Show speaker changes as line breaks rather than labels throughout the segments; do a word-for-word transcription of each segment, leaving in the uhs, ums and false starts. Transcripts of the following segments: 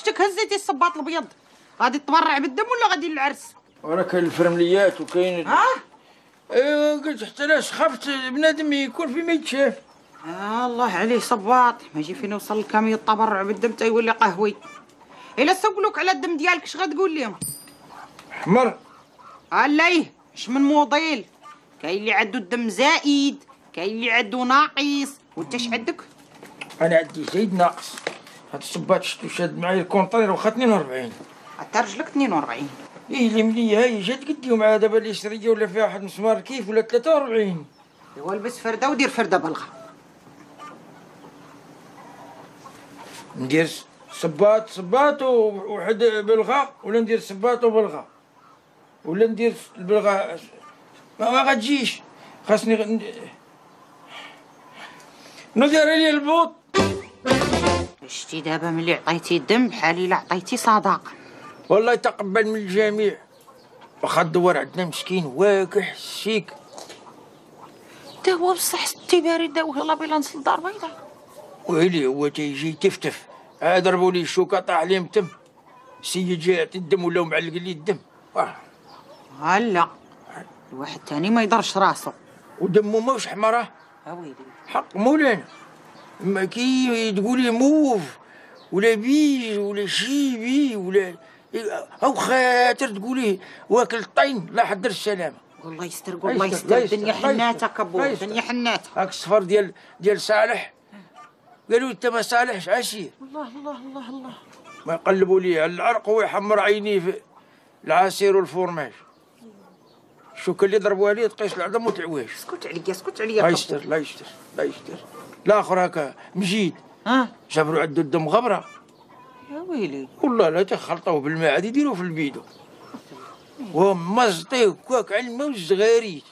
شتك هزيتي الصباط الابيض، غادي تبرع بالدم ولا غادي للعرس؟
وراه كاين الفرمليات وكاين
ها؟
ايوا قلت حتى علاش خفت بنادم يكون في ما يتشاف.
آه الله عليه صباط، ما يجي فين يوصل الكامي التبرع بالدم تيولي قهوي. الا سولوك على الدم ديالك اش غتقول لهم؟
حمر.
عليه اش من موديل؟ كاين اللي عنده الدم زائد، كاين اللي عنده ناقص، وانت اش عندك؟
انا عندي زايد ناقص. هاد الصباط شفتو شاد معايا الكونطينر واخا اثنين وأربعين.
حتى رجلك اثنين وأربعين.
ايه اللي ملي هاي جات قدي ومع دابا اللي شريه ولا فيها واحد مسمار كيف ولا ثلاثة وأربعين.
ايوا لبس فرده ودير فرده بلغه.
ندير صباط صباط وواحد بلغه ولا ندير صباط وبلغه ولا ندير البلغه ما, ما غتجيش. خاصني غ... ندير لي البوط.
شتي دابا ملي عطيتي الدم بحال الا عطيتي صدقه.
والله يتقبل من الجميع. واخا الدوار عندنا مسكين واكح شيك.
تا هو بصح ستي بارد داوه يلاه بلا نصل الدار بيضاء.
ويلي هو تيجي يتفتف. عاد ضربوا لي الشوكه طاح عليهم الدم. السيد جا يعطي الدم ولاو معلق لي الدم. واه
هلا الواحد تاني ما يضرش راسو.
ودمو ماهوش حمراه.
اويلي
حق مولانا. ما كي تقولي موف ولا بيج ولا شيبي ولا او خاطر تقولي واكل الطين لا حضر السلامه.
والله يستر والله يستر. الدنيا حناته كبور، الدنيا حناته.
هاك الصفر ديال ديال صالح قالوا انت ما صالحش عسير.
الله الله الله الله.
ما يقلبوا ليه على العرق ويحمر عينيه في العصير والفورماج. الشوكه اللي ضربوها ليه تقيس العظم وتعواج.
اسكت عليا اسكت عليا.
لا يستر لا يستر لا يستر. الاخر هكا مجيد
ها
جابروا عنده الدم غبره.
يا ويلي
والله لا تخلطوه بالماء عاد يديروه في البيدو ومزطيه كواك على الماء والزغاريت.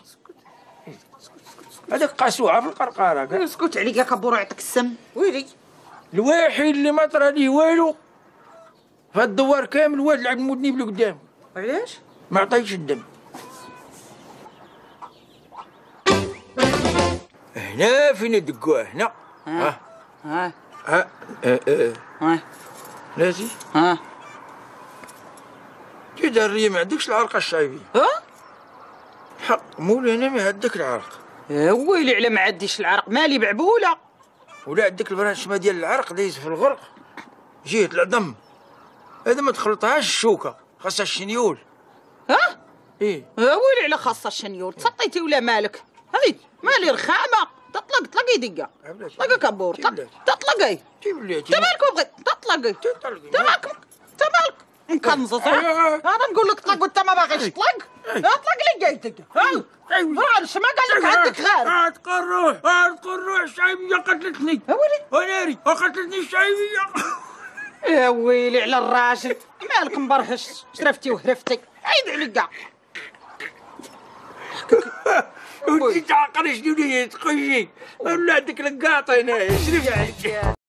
هذاك قاسوعه في القرقاره.
اسكت عليا كبور يعطيك السم. ويلي
الوحيد اللي ما طرا ليه والو في الدوار كامل هو العبد المذنب اللي قدام.
علاش؟
ما عطيتش الدم. هنا فين دقوه هنا.
ها ها
ها ها ها
ها
لازم
ها
تدري ما عندكش العرق الشعبي.
ها
حق مولانا ما عندك العرق.
يا ويلي على ما عنديش العرق مالي بعبوله.
ولا عندك البرانشما ديال العرق دايز في الغرق جهة العظم. هذا ما تخلطهاش الشوكه خاصها الشنيول.
ها
ايه
يا ويلي على خاصه الشنيور. تسطيتي ولا مالك؟ هاي مالي رخامه. تطلق طلقي دقه طلقي كبور تطلقي.
جيب لي
انت مالك بغيت تطلقي. انت مالك انت مالك مكنزز. انا نقول لك طلق وانت ما باغيش تطلق. اطلق لي جايتك. ها فرانش ما قال لك عندك غير.
تقول روح تقول روح الشعيبيه قتلتني.
يا ويلي
وناري قتلتني الشعيبيه.
يا ويلي على الراجل مالك مبرهش شرفتي وهرفتي. عيد عليك كاع.
وانت تعقل شنو اللي تخشي ولا عندك لقاطه هنايا شرفتي.